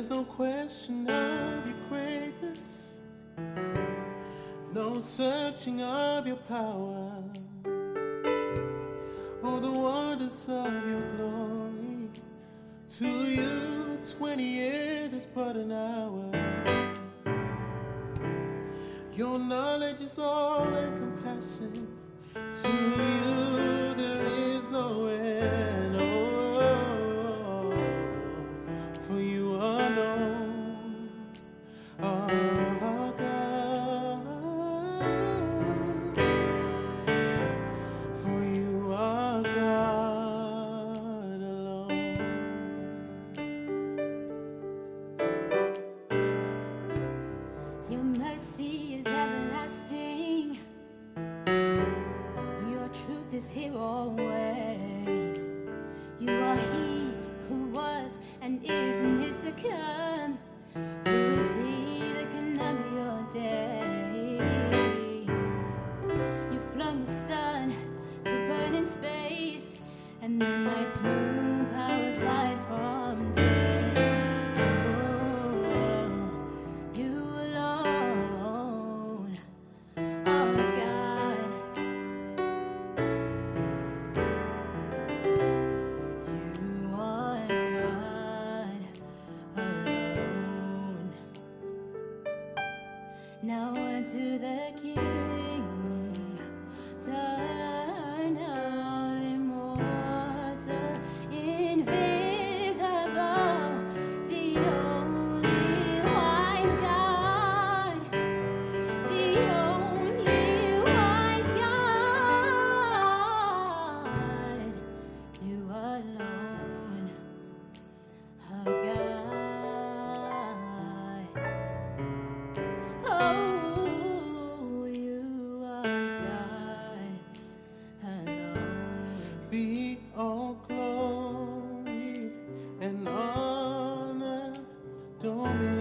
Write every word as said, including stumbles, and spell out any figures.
There's no question of your greatness, no searching of your power, or the wonders of your glory. To you, twenty years is but an hour. Your knowledge is all encompassing. To you, there is no end. Oh, for you alone are God. For you are God alone. Your mercy is everlasting. Your truth is here always. You are He who was and is and is to come. Who is He that can number your days? You flung the sun to burn in space, and the night's moon powers light from day. Oh, you alone are God. You are God alone. Now unto the King, eternal, immortal, invisible, the only wise God, the only wise God. You alone are God. Oh, you are God alone. Be all glory and honor, dominion.